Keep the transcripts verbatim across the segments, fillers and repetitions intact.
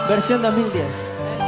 Versión dos mil diez.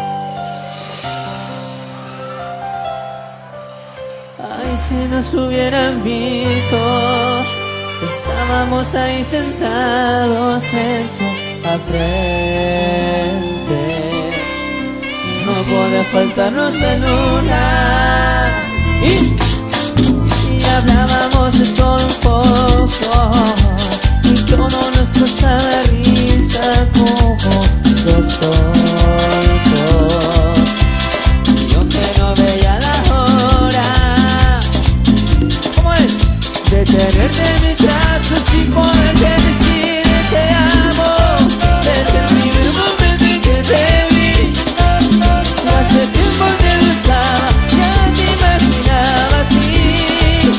Ay, si nos hubieran visto, estábamos ahí sentados frente a frente. No puede faltarnos la luna. Y, y hablábamos de todo un poco, y todo nos causaba risa como los ojos. Y aunque no veía la hora, ¿cómo es? De tenerte en mis brazos y poderte decir te amo. Desde el primer momento en que te vi, hace tiempo te gustaba, ya te imaginaba así.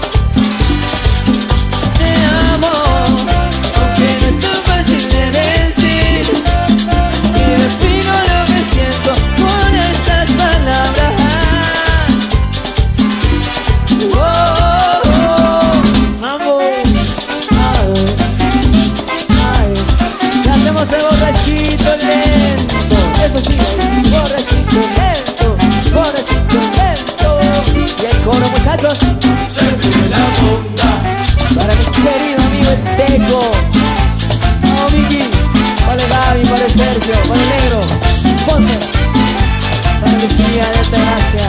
Te amo, aunque no es tan fácil de decir, y defino lo que siento con estas palabras. Oh, oh, oh. Mambo, ay, ay. Y hacemos el borrachito lento, eso sí, borrachito lento, borrachito lento. Y el coro, muchachos, Se vive la onda. para mi querido amigo el Teco. Vamos, Vicky, para el Gaby, para el Sergio, para el Negro, Ponce, para Lucía de Altagracia.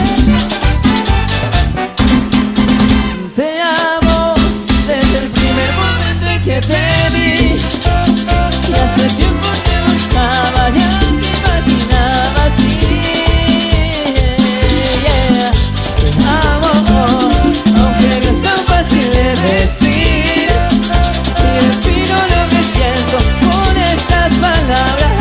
Te amo desde el primer momento en que te vi, y hace tiempo te buscaba, ya te imaginaba así. Yeah. Te amo, aunque no es tan fácil de decir, y defino lo que siento con estas palabras.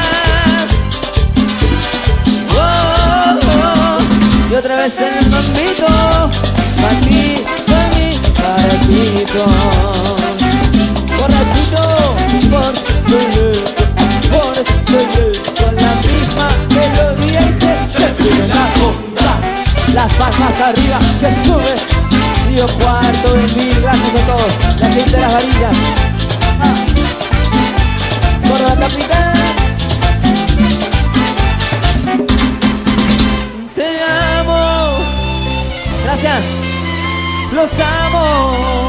Oh, oh, oh. Y otra vez en el mambito, para ti, para mí, para ti, borrachito, borrachito, borrachito, con la misma melodía y se, Se vive la onda. las palmas arriba, que sube. Río Cuarto de mil, gracias a todos. La gente de las varillas. Ah. Por la capital. Te amo. Gracias. Los amo.